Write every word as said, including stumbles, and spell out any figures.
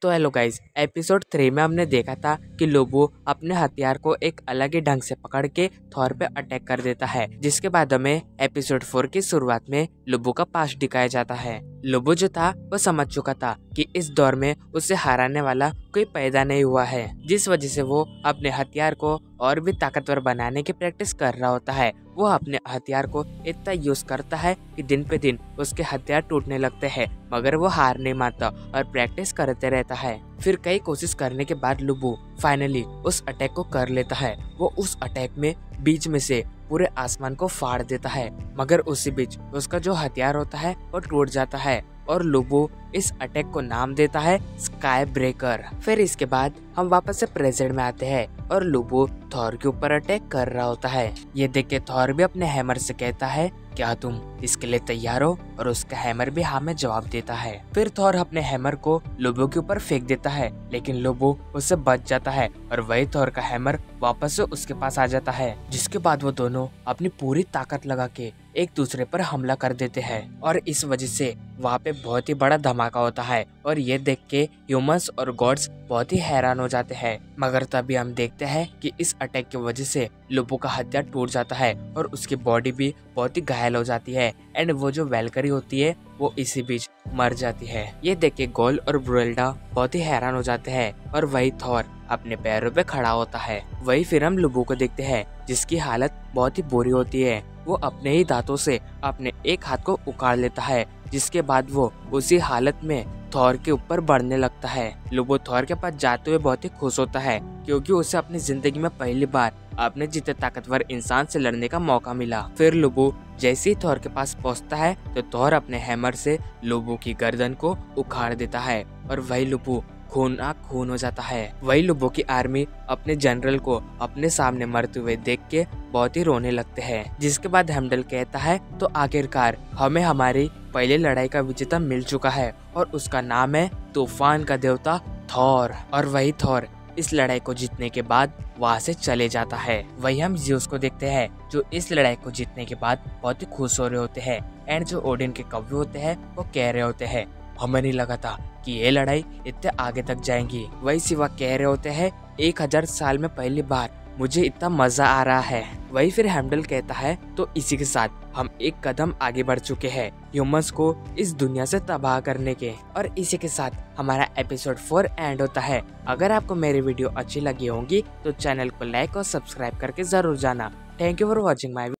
तो hello guys, episode three में हमने देखा था कि लोबो अपने हथियार को एक अलग ही ढंग से पकड़ के थॉर पे अटैक कर देता है, जिसके बाद हमें एपिसोड फोर की शुरुआत में लोबो का पास्ट दिखाया जाता है। लोबो जो था वो समझ चुका था कि इस दौर में उसे हराने वाला कोई पैदा नहीं हुआ है, जिस वजह से वो अपने हथियार को और भी ताकतवर बनाने की प्रैक्टिस कर रहा होता है। वो अपने हथियार को इतना यूज करता है कि दिन पे दिन उसके हथियार टूटने लगते हैं, मगर वो हार नहीं मानता और प्रैक्टिस करते रहता है। फिर कई कोशिश करने के बाद लोबो फाइनली उस अटैक को कर लेता है। वो उस अटैक में बीच में से पूरे आसमान को फाड़ देता है, मगर उसी बीच उसका जो हथियार होता है वो टूट जाता है और लोबो इस अटैक को नाम देता है स्काई ब्रेकर। फिर इसके बाद हम वापस से प्रेजेंट में आते हैं और लोबो थॉर के ऊपर अटैक कर रहा होता है। ये देख के थॉर भी अपने हैमर से कहता है, क्या तुम इसके लिए तैयार हो? और उसका हैमर भी हाँ में जवाब देता है। फिर थॉर अपने हैमर को लोबो के ऊपर फेंक देता है, लेकिन लोबो उससे बच जाता है और वही थॉर का हैमर वापस से उसके पास आ जाता है, जिसके बाद वो दोनों अपनी पूरी ताकत लगा के एक दूसरे पर हमला कर देते हैं और इस वजह से वहाँ पे बहुत ही बड़ा धमाका होता है। और ये देख के ह्यूमंस और गॉड्स बहुत ही हैरान हो जाते हैं, मगर तभी हम देखते हैं कि इस अटैक की वजह से लोबो का हथियार टूट जाता है और उसकी बॉडी भी बहुत ही घायल हो जाती है एंड वो जो वेलकरी होती है वो इसी बीच मर जाती है। ये देख के गोल और ब्रुएल्डा बहुत ही हैरान हो जाते हैं और वही थॉर अपने पैरों पे खड़ा होता है। वही फिर हम लोबो को देखते हैं जिसकी हालत बहुत ही बुरी होती है। वो अपने ही दांतों से अपने एक हाथ को उखाड़ लेता है, जिसके बाद वो उसी हालत में थॉर के ऊपर बढ़ने लगता है। लोबो थॉर के पास जाते हुए बहुत ही खुश होता है, क्योंकि उसे अपनी जिंदगी में पहली बार अपने जितने ताकतवर इंसान से लड़ने का मौका मिला। फिर लोबो जैसे ही थॉर के पास पहुंचता है तो थॉर अपने हैमर से लोबो की गर्दन को उखाड़ देता है और वही लोबो खून आ खून हो जाता है। वही लोबो की आर्मी अपने जनरल को अपने सामने मरते हुए देख के बहुत ही रोने लगते हैं, जिसके बाद हेमडल कहता है, तो आखिरकार हमें हमारी पहली लड़ाई का विजेता मिल चुका है और उसका नाम है तूफान का देवता थॉर। और वही थॉर इस लड़ाई को जीतने के बाद वहाँ से चले जाता है। वही हम ज़्यूस को देखते हैं जो इस लड़ाई को जीतने के बाद बहुत ही खुश हो रहे होते हैं एंड जो ओडिन के कव्य होते हैं वो कह रहे होते हैं, हमें नहीं लगा था कि ये लड़ाई इतने आगे तक जाएंगी। वही सिवा कह रहे होते हैं, एक हजार साल में पहली बार मुझे इतना मजा आ रहा है। वही फिर हेमडल कहता है, तो इसी के साथ हम एक कदम आगे बढ़ चुके हैं ह्यूमंस को इस दुनिया से तबाह करने के। और इसी के साथ हमारा एपिसोड फोर एंड होता है। अगर आपको मेरी वीडियो अच्छी लगी होंगी तो चैनल को लाइक और सब्सक्राइब करके जरूर जाना। Thank you for watching my